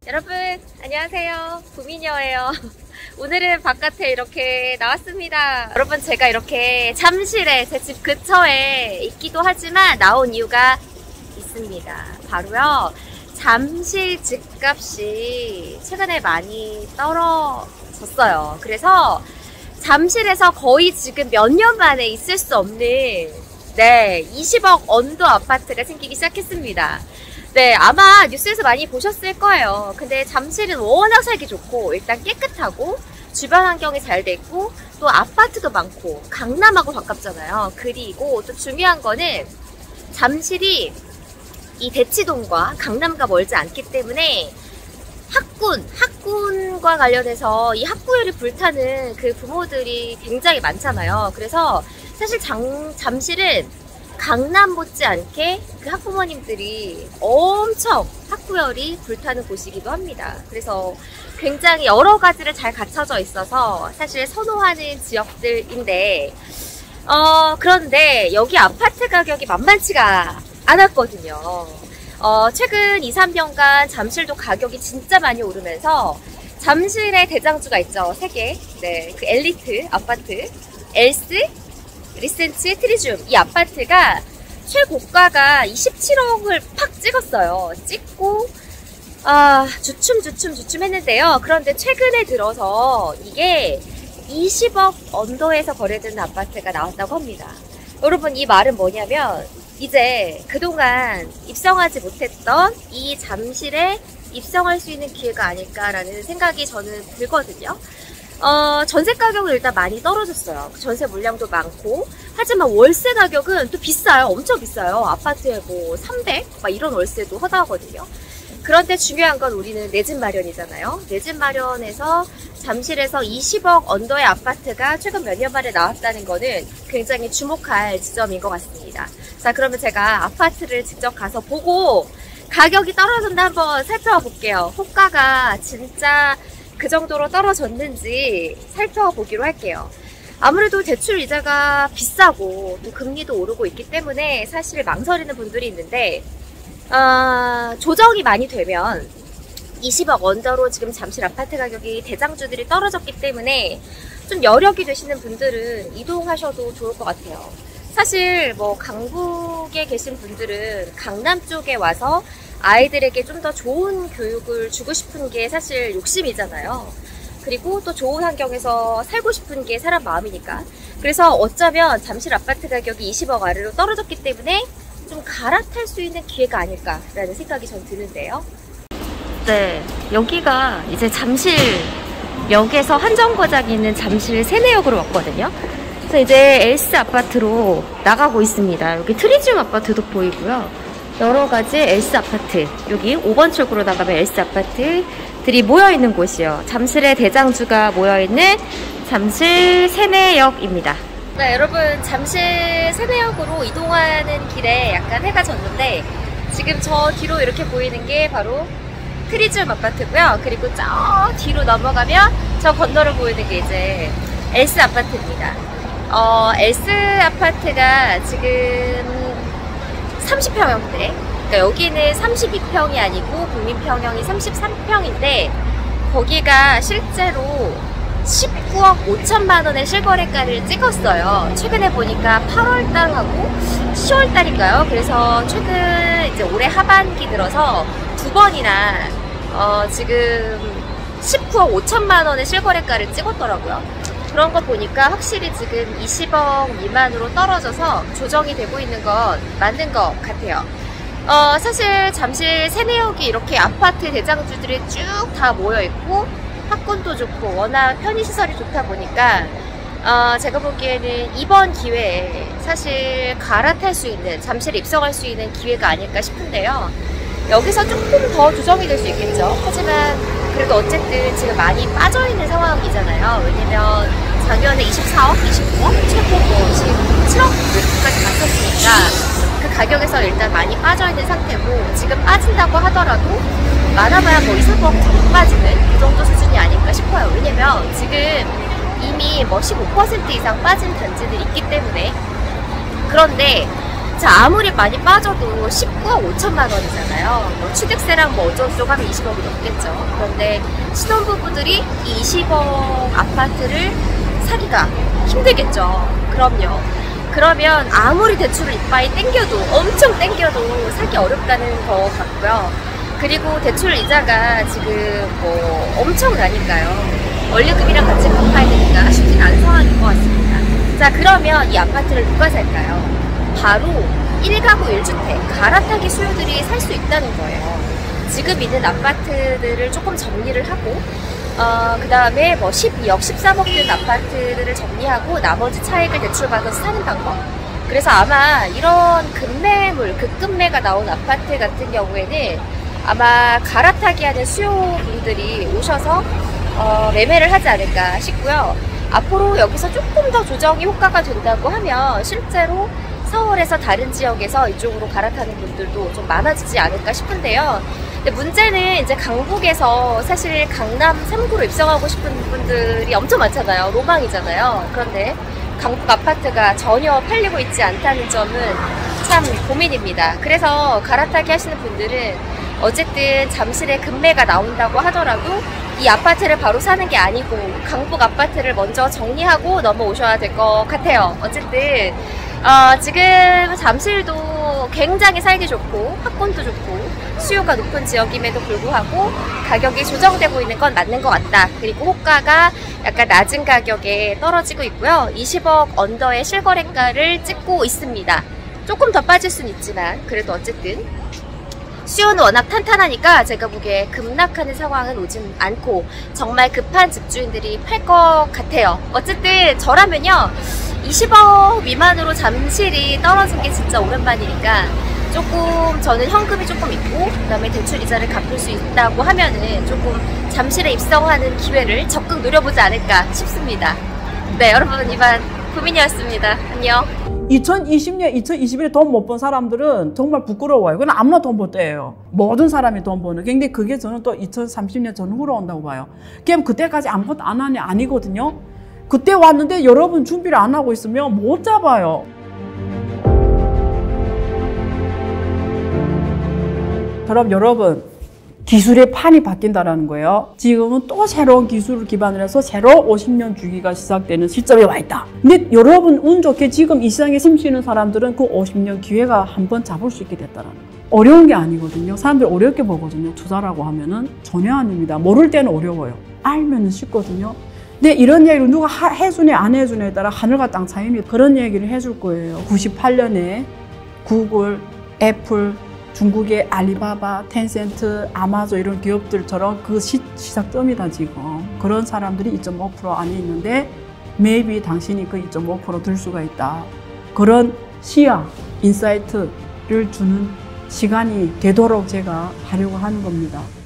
여러분 안녕하세요, 구미녀예요. 오늘은 바깥에 이렇게 나왔습니다. 여러분, 제가 이렇게 잠실에 제 집 근처에 있기도 하지만 나온 이유가 있습니다. 바로요, 잠실 집값이 최근에 많이 떨어졌어요. 그래서 잠실에서 거의 지금 몇 년 만에 있을 수 없는 20억 언더 아파트가 생기기 시작했습니다. 네, 아마 뉴스에서 많이 보셨을 거예요. 근데 잠실은 워낙 살기 좋고 일단 깨끗하고 주변 환경이 잘 돼 있고 또 아파트도 많고 강남하고 가깝잖아요. 그리고 또 중요한 거는 잠실이 이 대치동과 강남과 멀지 않기 때문에 학군과 관련해서 이 학부열이 불타는 그 부모들이 굉장히 많잖아요. 그래서 사실 잠실은 강남 못지않게 그 학부모님들이 엄청 학부열이 불타는 곳이기도 합니다. 그래서 굉장히 여러 가지를 잘 갖춰져 있어서 사실 선호하는 지역들인데 그런데 여기 아파트 가격이 만만치가 않았거든요. 최근 2, 3년간 잠실도 가격이 진짜 많이 오르면서 잠실의 대장주가 있죠. 3개. 네, 그 엘리트 아파트 엘스, 리센츠, 트리줌, 이 아파트가 최고가가 27억을 팍 찍었어요. 찍고 주춤 했는데요. 그런데 최근에 들어서 이게 20억 언더에서 거래되는 아파트가 나왔다고 합니다. 여러분, 이 말은 뭐냐면 이제 그동안 입성하지 못했던 이 잠실에 입성할 수 있는 기회가 아닐까라는 생각이 저는 들거든요. 전세 가격은 일단 많이 떨어졌어요. 전세 물량도 많고. 하지만 월세 가격은 또 비싸요. 엄청 비싸요. 아파트에 뭐 300? 막 이런 월세도 허다하거든요. 그런데 중요한 건 우리는 내 집 마련이잖아요. 내 집 마련에서 잠실에서 20억 언더의 아파트가 최근 몇 년 만에 나왔다는 거는 굉장히 주목할 지점인 것 같습니다. 자, 그러면 제가 아파트를 직접 가서 보고 가격이 떨어졌나 한번 살펴볼게요. 호가가 진짜 그 정도로 떨어졌는지 살펴보기로 할게요. 아무래도 대출 이자가 비싸고 또 금리도 오르고 있기 때문에 사실 망설이는 분들이 있는데 조정이 많이 되면 20억 언더로 지금 잠실 아파트 가격이 대장주들이 떨어졌기 때문에 좀 여력이 되시는 분들은 이동하셔도 좋을 것 같아요. 사실 뭐 강북에 계신 분들은 강남 쪽에 와서 아이들에게 좀 더 좋은 교육을 주고 싶은 게 사실 욕심이잖아요. 그리고 또 좋은 환경에서 살고 싶은 게 사람 마음이니까. 그래서 어쩌면 잠실 아파트 가격이 20억 아래로 떨어졌기 때문에 좀 갈아탈 수 있는 기회가 아닐까라는 생각이 전 드는데요. 네, 여기가 이제 잠실역에서 한정거장이 있는 잠실 세내역으로 왔거든요. 그래서 이제 엘스 아파트로 나가고 있습니다. 여기 트리지움 아파트도 보이고요. 여러 가지 엘스 아파트, 여기 5번 출구로 나가면 엘스 아파트들이 모여있는 곳이요. 잠실의 대장주가 모여있는 잠실 세내역입니다. 네, 여러분, 잠실 세내역으로 이동하는 길에 약간 해가 졌는데 지금 저 뒤로 이렇게 보이는 게 바로 트리지움 아파트고요. 그리고 저 뒤로 넘어가면 저 건너로 보이는 게 이제 엘스 아파트입니다. 엘스 아파트가 지금 30평형대, 그러니까 여기는 32평이 아니고 국민평형이 33평인데 거기가 실제로 19억 5천만 원의 실거래가를 찍었어요. 최근에 보니까 8월달하고 10월달인가요? 그래서 최근 이제 올해 하반기 들어서 2번이나 지금 19억 5천만 원의 실거래가를 찍었더라고요. 그런 거 보니까 확실히 지금 20억 미만으로 떨어져서 조정이 되고 있는 건 맞는 것 같아요. 사실 잠실 세내역이 이렇게 아파트 대장주들이 쭉 다 모여있고 학군도 좋고 워낙 편의시설이 좋다 보니까 제가 보기에는 이번 기회에 사실 갈아탈 수 있는, 잠실에 입성할 수 있는 기회가 아닐까 싶은데요. 여기서 조금 더 조정이 될 수 있겠죠. 하지만 그래도 어쨌든 지금 많이 빠져있는 상황이잖아요. 왜냐면 작년에 24억, 29억, 최고 17억까지 갔었으니까 그 가격에서 일단 많이 빠져있는 상태고, 지금 빠진다고 하더라도 많아봐야 뭐 2, 3억 더 빠지는 그 정도 수준이 아닐까 싶어요. 왜냐면 지금 이미 뭐 15% 이상 빠진 단지들이 있기 때문에. 그런데 자, 아무리 많이 빠져도 19억 5천만 원이잖아요. 뭐 취득세랑 뭐 어쩌고저쩌고 하면 20억이 넘겠죠. 그런데 신혼부부들이 이 20억 아파트를 사기가 힘들겠죠. 그럼요. 그러면 아무리 대출을 이빠이 땡겨도, 엄청 땡겨도 사기 어렵다는 거 같고요. 그리고 대출 이자가 지금 뭐 엄청나니까요. 원리금이랑 같이 갚아야 되니까 쉽진 않은 상황인 것 같습니다. 자, 그러면 이 아파트를 누가 살까요? 바로 1가구 1주택 갈아타기 수요들이 살 수 있다는 거예요. 지금 있는 아파트들을 조금 정리를 하고 그 다음에 뭐 12억, 13억 된 아파트들을 정리하고 나머지 차익을 대출받아서 사는 방법. 그래서 아마 이런 급매물, 급급매가 나온 아파트 같은 경우에는 아마 갈아타기 하는 수요분들이 오셔서 매매를 하지 않을까 싶고요. 앞으로 여기서 조금 더 조정이 효과가 된다고 하면 실제로 서울에서 다른 지역에서 이쪽으로 갈아타는 분들도 좀 많아지지 않을까 싶은데요. 근데 문제는 이제 강북에서 사실 강남 3구로 입성하고 싶은 분들이 엄청 많잖아요. 로망이잖아요. 그런데 강북 아파트가 전혀 팔리고 있지 않다는 점은 참 고민입니다. 그래서 갈아타기 하시는 분들은 어쨌든 잠실에 급매가 나온다고 하더라도 이 아파트를 바로 사는 게 아니고 강북 아파트를 먼저 정리하고 넘어오셔야 될 것 같아요. 어쨌든 지금 잠실도 굉장히 살기 좋고 학군도 좋고 수요가 높은 지역임에도 불구하고 가격이 조정되고 있는 건 맞는 것 같다. 그리고 호가가 약간 낮은 가격에 떨어지고 있고요. 20억 언더의 실거래가를 찍고 있습니다. 조금 더 빠질 수는 있지만 그래도 어쨌든 수요는 워낙 탄탄하니까 제가 보기에 급락하는 상황은 오진 않고 정말 급한 집주인들이 팔 것 같아요. 어쨌든 저라면요 20억 미만으로 잠실이 떨어진 게 진짜 오랜만이니까 조금 저는 현금이 조금 있고 그 다음에 대출 이자를 갚을 수 있다고 하면은 조금 잠실에 입성하는 기회를 적극 노려보지 않을까 싶습니다. 네, 여러분 이만 고민이었습니다. 안녕. 2020년, 2021에 돈 못 번 사람들은 정말 부끄러워요. 그건 아무나 돈 벌 때예요. 모든 사람이 돈 버는. 근데 그게 저는 또 2030년 전후로 온다고 봐요. 그럼 그때까지 아무것도 안 하냐? 아니거든요. 그때 왔는데 여러분 준비를 안 하고 있으면 못 잡아요. 그럼 여러분 기술의 판이 바뀐다는 거예요. 지금은 또 새로운 기술을 기반으로 해서 새로 50년 주기가 시작되는 시점에 와 있다. 근데 여러분 운 좋게 지금 이 시장에 숨쉬는 사람들은 그 50년 기회가 한번 잡을 수 있게 됐다는 거예요. 어려운 게 아니거든요. 사람들이 어렵게 보거든요. 투자라고 하면은 전혀 아닙니다. 모를 때는 어려워요. 알면은 쉽거든요. 근데 이런 얘기를 누가 해주네 안 해주네에 따라 하늘과 땅 차이입니다. 그런 얘기를 해줄 거예요. 98년에 구글, 애플, 중국의 알리바바, 텐센트, 아마존 이런 기업들처럼 그 시작점이다 지금. 그런 사람들이 2.5% 안에 있는데 maybe 당신이 그 2.5% 들 수가 있다. 그런 시야, 인사이트를 주는 시간이 되도록 제가 하려고 하는 겁니다.